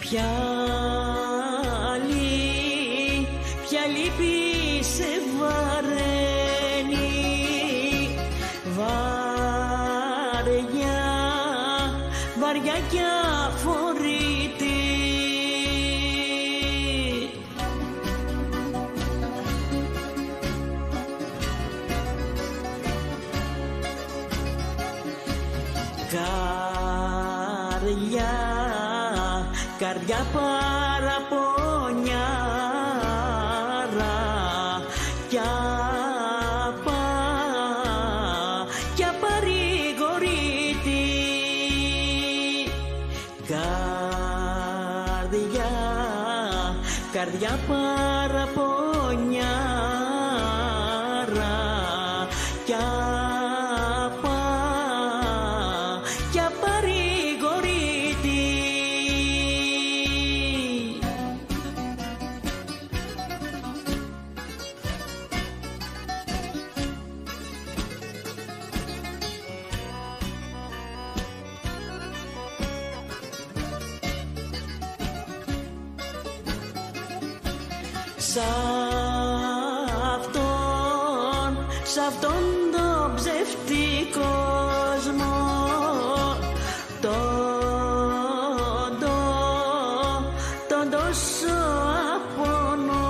Ποια λύπη σε βαραίνει, βαριά κι αφορητή. Καρδιά παραπονιάρα κι απαρηγορητή. Καρδιά παραπονιάρα κι απαρηγορητή. Σ' αυτόν τον ψεύτη κόσμο, τον τόσο απονώ.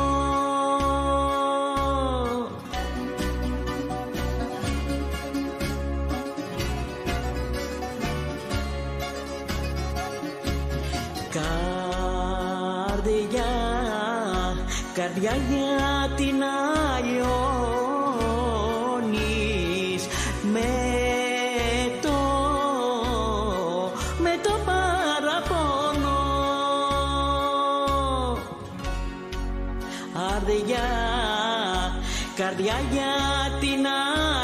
Καρδιά γιατί να λιώνεις με το παραπονό. Καρδιά γιατί να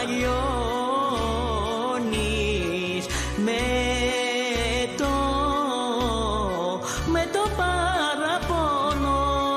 λιώνεις με το παραπονό.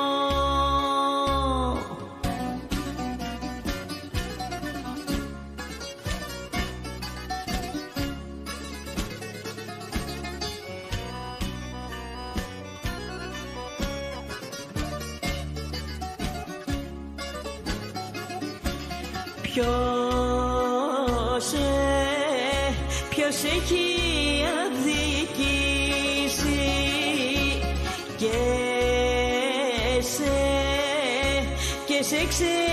Ποιος έχει αδικήσει και σε